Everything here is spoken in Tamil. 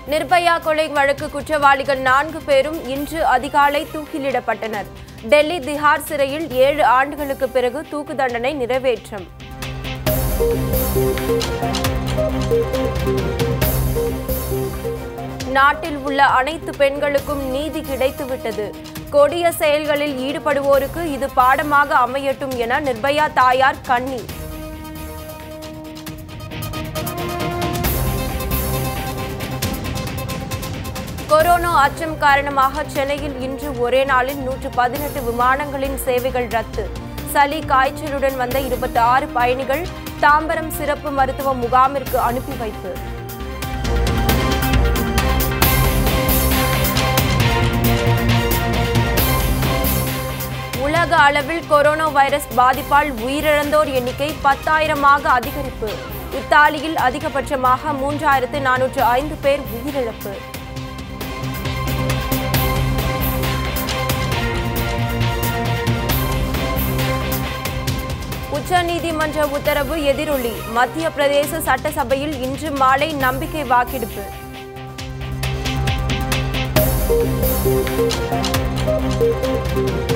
நிர்பயா கொலை வழக்கு குற்றவாளிகள் 4 பேரும் இன்று அதிகாலை தூக்கிலிடப்பட்டனர். டெல்லி திஹார் சிறையில் 7 ஆண்டுகளுக்கு பிறகு தூக்கு தண்டனை நிறைவேற்றம். நாட்டில் உள்ள அனைத்து பெண்களுக்கும் நீதி கிடைத்துவிட்டது. கொடிய செயல்களில் ஈடுபடுவோருக்கு இது பாடமாக அமையட்டும் என நிர்பயா தாயார் கண்ணீர். கொரோனா அச்சம் காரணமாக சென்னையில் இன்று ஒரே நாளில் 118 விமானங்களின் சேவைகள் ரத்து. சளி காய்ச்சலுடன் வந்த 26 பயணிகள் தாம்பரம் சிறப்பு மருத்துவ முகாமிற்கு அனுப்பி வைப்பு. உலக அளவில் கொரோனா வைரஸ் பாதிப்பால் உயிரிழந்தோர் எண்ணிக்கை 10,000ஆக அதிகரிப்பு. இத்தாலியில் அதிகபட்சமாக 3,405 பேர் உயிரிழப்பு. உச்சநீதிமன்ற உத்தரவு எதிரொலி. மத்திய பிரதேச சட்டசபையில் இன்று மாலை நம்பிக்கை வாக்கெடுப்பு.